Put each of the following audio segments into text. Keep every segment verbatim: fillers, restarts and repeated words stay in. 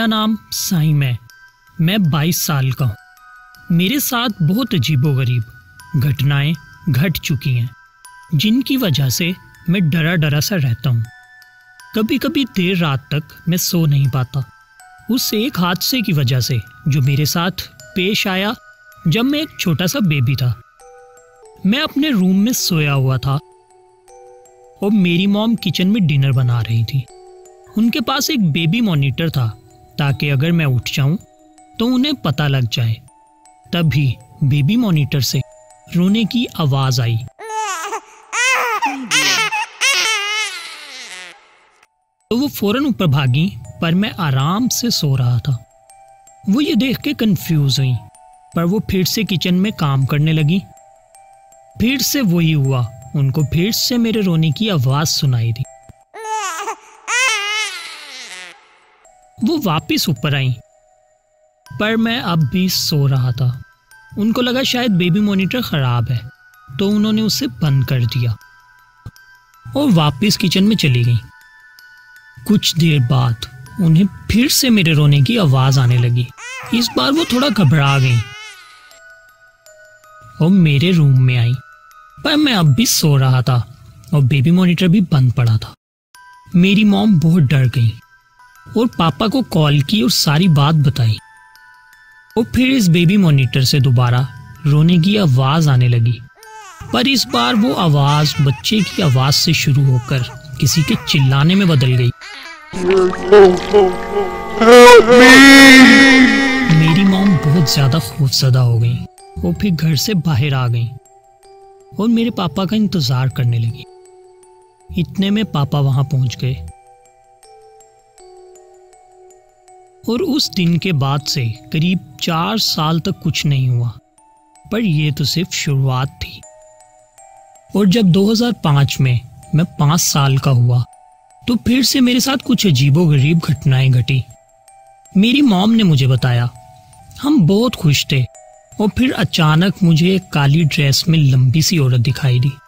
मेरा नाम साइम है। मैं बाईस साल का हूँ। मेरे साथ बहुत अजीबोगरीब घटनाएं घट चुकी हैं, जिनकी वजह से मैं डरा डरा सा रहता हूँ। कभी कभी देर रात तक मैं सो नहीं पाता, उस एक हादसे की वजह से जो मेरे साथ पेश आया जब मैं एक छोटा सा बेबी था। मैं अपने रूम में सोया हुआ था और मेरी मॉम किचन में डिनर बना रही थी। उनके पास एक बेबी मॉनिटर था ताकि अगर मैं उठ जाऊं तो उन्हें पता लग जाए। तभी बेबी मॉनिटर से रोने की आवाज आई। तो वो फौरन ऊपर भागी, पर मैं आराम से सो रहा था। वो ये देख के कंफ्यूज हुई, पर वो फिर से किचन में काम करने लगी। फिर से वही हुआ, उनको फिर से मेरे रोने की आवाज सुनाई दी। वो वापस ऊपर आई, पर मैं अब भी सो रहा था। उनको लगा शायद बेबी मॉनिटर खराब है, तो उन्होंने उसे बंद कर दिया और वापस किचन में चली गई। कुछ देर बाद उन्हें फिर से मेरे रोने की आवाज आने लगी। इस बार वो थोड़ा घबरा गई और मेरे रूम में आई, पर मैं अब भी सो रहा था और बेबी मॉनिटर भी बंद पड़ा था। मेरी मॉम बहुत डर गई और पापा को कॉल की और सारी बात बताई। और फिर इस बेबी मॉनिटर से दोबारा रोने की आवाज आने लगी, पर इस बार वो आवाज बच्चे की आवाज से शुरू होकर किसी के चिल्लाने में बदल गई। मेरी मॉम बहुत ज्यादा खौफजदा हो गई और फिर घर से बाहर आ गई और मेरे पापा का इंतजार करने लगी। इतने में पापा वहां पहुंच गए और उस दिन के बाद से करीब चार साल तक कुछ नहीं हुआ, पर यह तो सिर्फ शुरुआत थी। और जब दो हज़ार पाँच में मैं पांच साल का हुआ तो फिर से मेरे साथ कुछ अजीबोगरीब घटनाएं घटी। मेरी मॉम ने मुझे बताया, हम बहुत खुश थे और फिर अचानक मुझे एक काली ड्रेस में लंबी सी औरत दिखाई दी।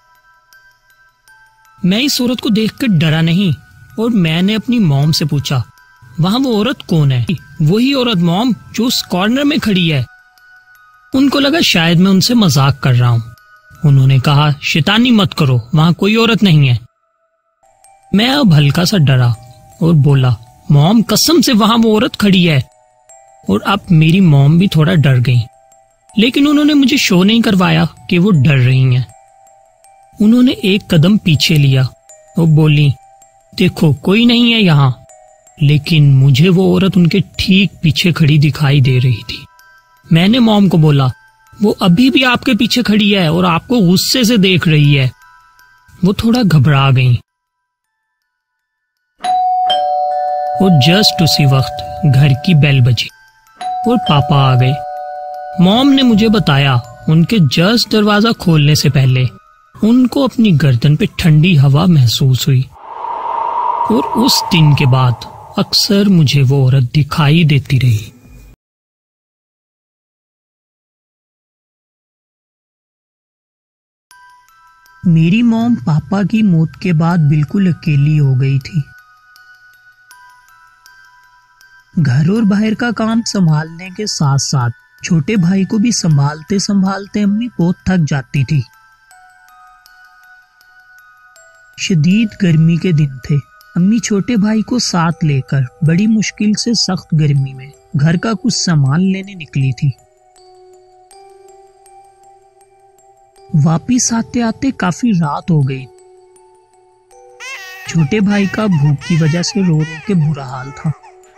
मैं इस औरत को देखकर डरा नहीं और मैंने अपनी मॉम से पूछा, वहां वो औरत कौन है? वही औरत मॉम जो उस कॉर्नर में खड़ी है। उनको लगा शायद मैं उनसे मजाक कर रहा हूं। उन्होंने कहा, शैतानी मत करो, वहां कोई औरत नहीं है। मैं अब हल्का सा डरा और बोला, मॉम कसम से वहां वो औरत खड़ी है। और अब मेरी मॉम भी थोड़ा डर गई, लेकिन उन्होंने मुझे शो नहीं करवाया कि वो डर रही हैं। उन्होंने एक कदम पीछे लिया और बोली, देखो कोई नहीं है यहाँ। लेकिन मुझे वो औरत उनके ठीक पीछे खड़ी दिखाई दे रही थी। मैंने मॉम को बोला, वो अभी भी आपके पीछे खड़ी है और आपको गुस्से से देख रही है। वो थोड़ा घबरा गई और जस्ट उसी वक्त घर की बेल बजी और पापा आ गए। मॉम ने मुझे बताया, उनके जस्ट दरवाजा खोलने से पहले उनको अपनी गर्दन पे ठंडी हवा महसूस हुई। और उस दिन के बाद अक्सर मुझे वो औरत दिखाई देती रही। मेरी मॉम पापा की मौत के बाद बिल्कुल अकेली हो गई थी। घर और बाहर का काम संभालने के साथ साथ छोटे भाई को भी संभालते संभालते अम्मी बहुत थक जाती थी। शदीद गर्मी के दिन थे। अम्मी छोटे भाई को साथ लेकर बड़ी मुश्किल से सख्त गर्मी में घर का कुछ सामान लेने निकली थी। वापिस आते आते काफी रात हो गई। छोटे भाई का भूख की वजह से रो रो के बुरा हाल था।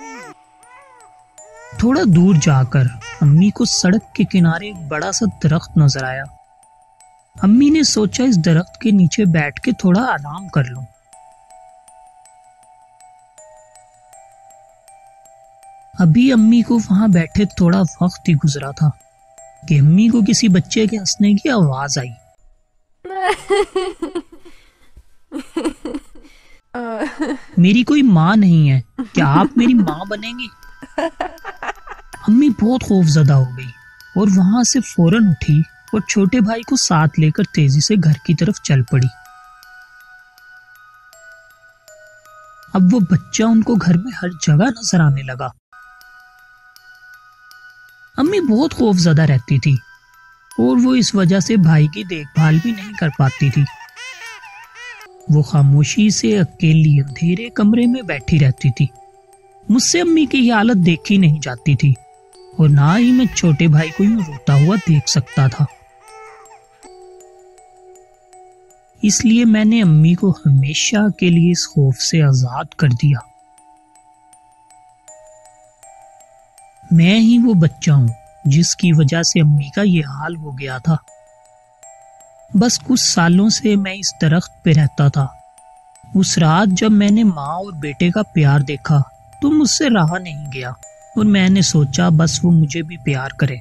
थोड़ा दूर जाकर अम्मी को सड़क के किनारे एक बड़ा सा दरख्त नजर आया। अम्मी ने सोचा इस दरख्त के नीचे बैठ के थोड़ा आराम कर लूं। अभी अम्मी को वहां बैठे थोड़ा वक्त ही गुजरा था कि अम्मी को किसी बच्चे के हंसने की आवाज आई। मेरी कोई माँ नहीं है, क्या आप मेरी माँ बनेंगी? अम्मी बहुत खौफजदा हो गई और वहां से फौरन उठी और छोटे भाई को साथ लेकर तेजी से घर की तरफ चल पड़ी। अब वो बच्चा उनको घर में हर जगह नजर आने लगा। अम्मी बहुत खौफजदा रहती थी और वो इस वजह से भाई की देखभाल भी नहीं कर पाती थी। वो खामोशी से अकेली अंधेरे कमरे में बैठी रहती थी। मुझसे अम्मी की हालत देखी नहीं जाती थी और ना ही मैं छोटे भाई को यूं रोता हुआ देख सकता था। इसलिए मैंने अम्मी को हमेशा के लिए इस खौफ से आजाद कर दिया। मैं ही वो बच्चा हूं जिसकी वजह से अम्मी का ये हाल हो गया था। बस कुछ सालों से मैं इस दरख्त पे रहता था। उस रात जब मैंने माँ और बेटे का प्यार देखा तो मुझसे रहा नहीं गया और मैंने सोचा बस वो मुझे भी प्यार करे।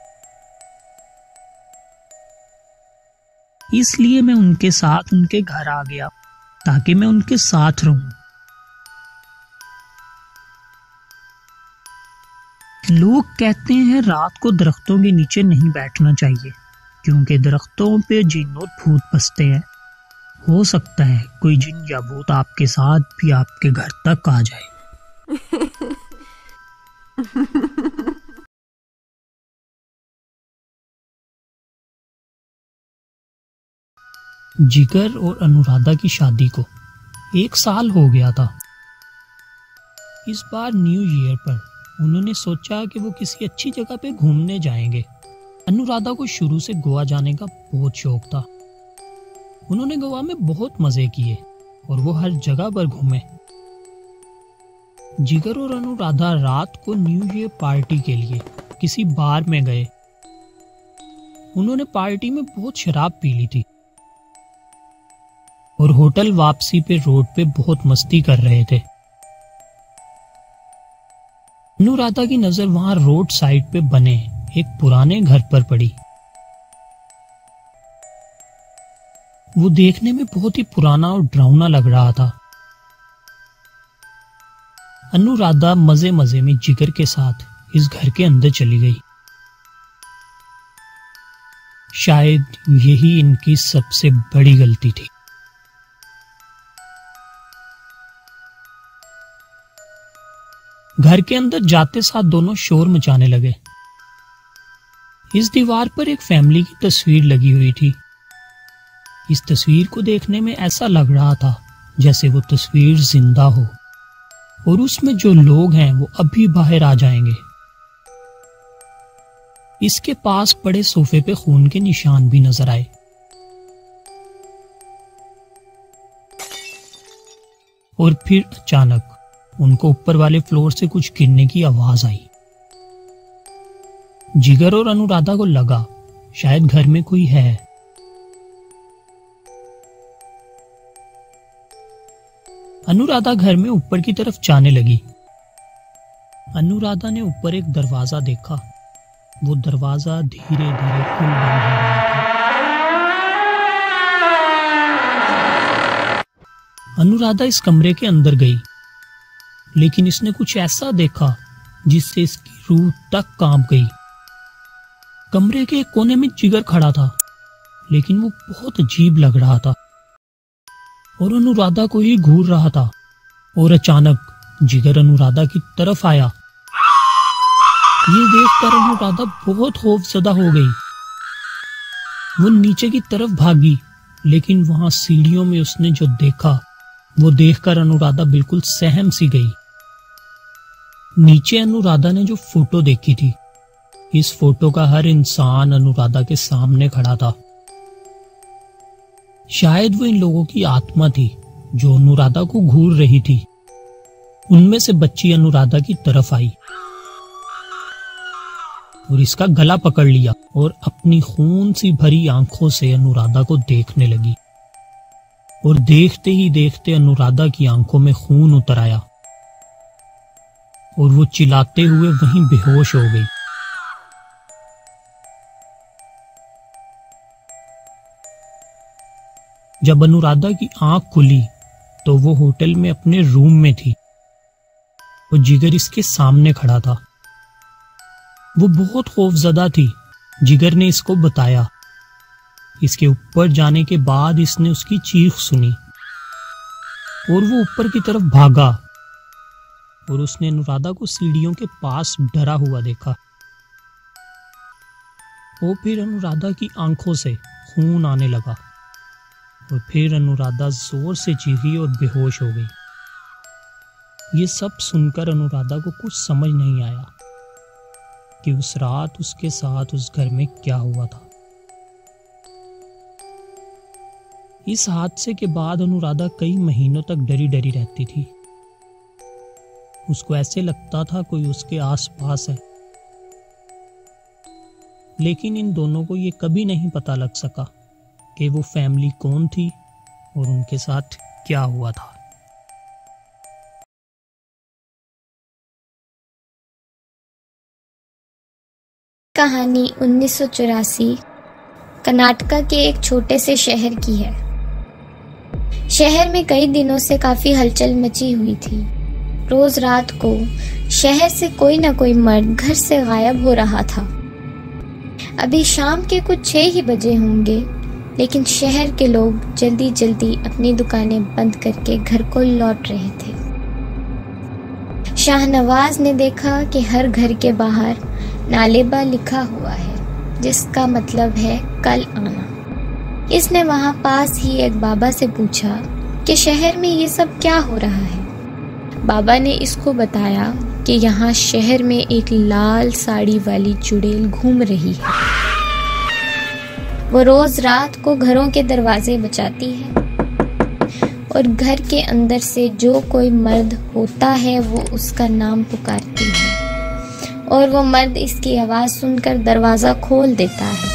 इसलिए मैं उनके साथ उनके घर आ गया ताकि मैं उनके साथ रहूं। लोग कहते हैं रात को दरख्तों के नीचे नहीं बैठना चाहिए क्योंकि दरख्तों पे जिन और भूत बसते हैं। हो सकता है कोई जिन या भूत आपके साथ भी आपके घर तक आ जाए। जिगर और अनुराधा की शादी को एक साल हो गया था। इस बार न्यू ईयर पर उन्होंने सोचा कि वो किसी अच्छी जगह पे घूमने जाएंगे। अनुराधा को शुरू से गोवा जाने का बहुत शौक था। उन्होंने गोवा में बहुत मजे किए और वो हर जगह पर घूमे। जिगर और अनुराधा रात को न्यू ईयर पार्टी के लिए किसी बार में गए। उन्होंने पार्टी में बहुत शराब पी ली थी और होटल वापसी पे रोड पे बहुत मस्ती कर रहे थे। अनुराधा की नजर वहां रोड साइड पे बने एक पुराने घर पर पड़ी। वो देखने में बहुत ही पुराना और डरावना लग रहा था। अनुराधा मजे मजे में जिगर के साथ इस घर के अंदर चली गई। शायद यही इनकी सबसे बड़ी गलती थी। घर के अंदर जाते साथ दोनों शोर मचाने लगे। इस दीवार पर एक फैमिली की तस्वीर लगी हुई थी। इस तस्वीर को देखने में ऐसा लग रहा था जैसे वो तस्वीर जिंदा हो और उसमें जो लोग हैं वो अभी बाहर आ जाएंगे। इसके पास पड़े सोफे पे खून के निशान भी नजर आए। और फिर अचानक उनको ऊपर वाले फ्लोर से कुछ गिरने की आवाज आई। जिगर और अनुराधा को लगा शायद घर में कोई है। अनुराधा घर में ऊपर की तरफ जाने लगी। अनुराधा ने ऊपर एक दरवाजा देखा। वो दरवाजा धीरे धीरे खुल बंद हो रहा था। अनुराधा इस कमरे के अंदर गई, लेकिन इसने कुछ ऐसा देखा जिससे इसकी रूह तक कांप गई। कमरे के एक कोने में जिगर खड़ा था, लेकिन वो बहुत अजीब लग रहा था और अनुराधा को ही घूर रहा था। और अचानक जिगर अनुराधा की तरफ आया। ये देखकर अनुराधा बहुत खौफजदा हो गई। वो नीचे की तरफ भागी, लेकिन वहां सीढ़ियों में उसने जो देखा वो देखकर अनुराधा बिल्कुल सहम सी गई। नीचे अनुराधा ने जो फोटो देखी थी, इस फोटो का हर इंसान अनुराधा के सामने खड़ा था। शायद वो इन लोगों की आत्मा थी जो अनुराधा को घूर रही थी। उनमें से बच्ची अनुराधा की तरफ आई और इसका गला पकड़ लिया और अपनी खून सी भरी आंखों से अनुराधा को देखने लगी। और देखते ही देखते अनुराधा की आंखों में खून उतर आया और वो चिल्लाते हुए वहीं बेहोश हो गई। जब अनुराधा की आंख खुली तो वो होटल में अपने रूम में थी और जिगर इसके सामने खड़ा था। वो बहुत खौफजदा थी। जिगर ने इसको बताया। इसके ऊपर जाने के बाद इसने उसकी चीख सुनी। और वो ऊपर की तरफ भागा और उसने अनुराधा को सीढ़ियों के पास डरा हुआ देखा। और फिर अनुराधा की आंखों से खून आने लगा और फिर अनुराधा जोर से चीखी और बेहोश हो गई। ये सब सुनकर अनुराधा को कुछ समझ नहीं आया कि उस रात उसके साथ उस घर में क्या हुआ था। इस हादसे के बाद अनुराधा कई महीनों तक डरी डरी रहती थी। उसको ऐसे लगता था कोई उसके आसपास है, लेकिन इन दोनों को ये कभी नहीं पता लग सका कि वो फैमिली कौन थी और उनके साथ क्या हुआ था। कहानी उन्नीस सौ चौरासी कर्नाटका के एक छोटे से शहर की है। शहर में कई दिनों से काफी हलचल मची हुई थी। रोज रात को शहर से कोई ना कोई मर्द घर से गायब हो रहा था। अभी शाम के कुछ छह ही बजे होंगे, लेकिन शहर के लोग जल्दी जल्दी अपनी दुकानें बंद करके घर को लौट रहे थे। शाहनवाज ने देखा कि हर घर के बाहर नालेबा लिखा हुआ है, जिसका मतलब है कल आना। इसने वहां पास ही एक बाबा से पूछा कि शहर में ये सब क्या हो रहा है। बाबा ने इसको बताया कि यहाँ शहर में एक लाल साड़ी वाली चुड़ैल घूम रही है। वो रोज रात को घरों के दरवाजे बचाती है और घर के अंदर से जो कोई मर्द होता है वो उसका नाम पुकारती है और वो मर्द इसकी आवाज सुनकर दरवाजा खोल देता है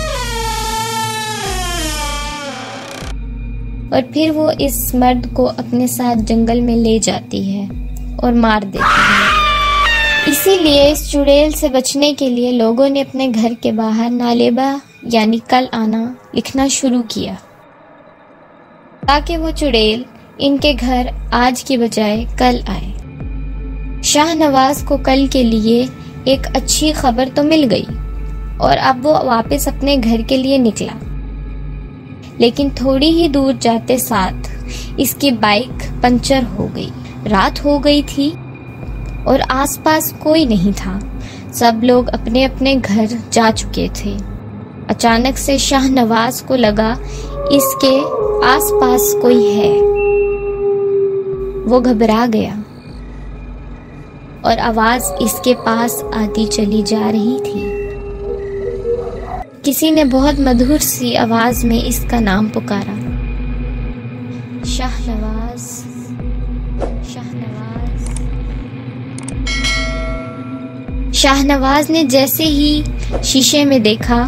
और फिर वो इस मर्द को अपने साथ जंगल में ले जाती है और मार देती है। इसीलिए इस चुड़ैल से बचने के लिए लोगों ने अपने घर के बाहर नालेबा यानी कल आना लिखना शुरू किया, ताकि वो चुड़ैल इनके घर आज की बजाय कल आए। शाहनवाज को कल के लिए एक अच्छी खबर तो मिल गई और अब वो वापस अपने घर के लिए निकला, लेकिन थोड़ी ही दूर जाते साथ इसकी बाइक पंचर हो गई। रात हो गई थी और आसपास कोई नहीं था। सब लोग अपने अपने घर जा चुके थे। अचानक से शाहनवाज को लगा इसके आसपास कोई है। वो घबरा गया और आवाज इसके पास आती चली जा रही थी। किसी ने बहुत मधुर सी आवाज में इसका नाम पुकारा, शाहनवाज, शाहनवाज। शाहनवाज ने जैसे ही शीशे में देखा,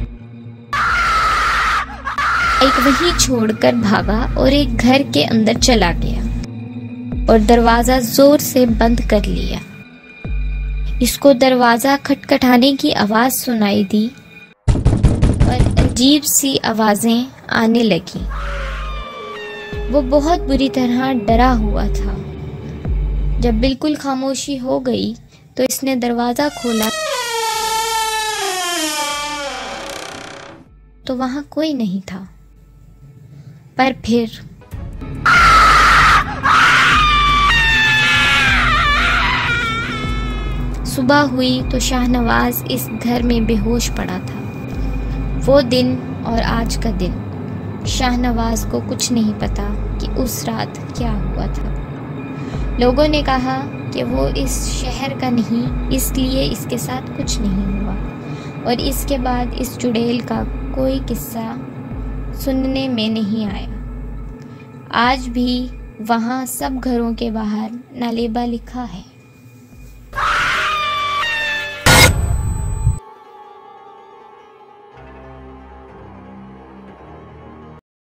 एक वही छोड़कर भागा और एक घर के अंदर चला गया और दरवाजा जोर से बंद कर लिया। इसको दरवाजा खटखटाने की आवाज सुनाई दी और अजीब सी आवाजें आने लगी। वो बहुत बुरी तरह डरा हुआ था। जब बिल्कुल खामोशी हो गई तो इसने दरवाजा खोला तो वहां कोई नहीं था। पर फिर सुबह हुई तो शाहनवाज इस घर में बेहोश पड़ा था। वो दिन और आज का दिन शाहनवाज को कुछ नहीं पता कि उस रात क्या हुआ था। लोगों ने कहा कि वो इस शहर का नहीं, इसलिए इसके साथ कुछ नहीं हुआ और इसके बाद इस चुड़ैल का कोई किस्सा सुनने में नहीं आया। आज भी वहाँ सब घरों के बाहर नालेबा लिखा है।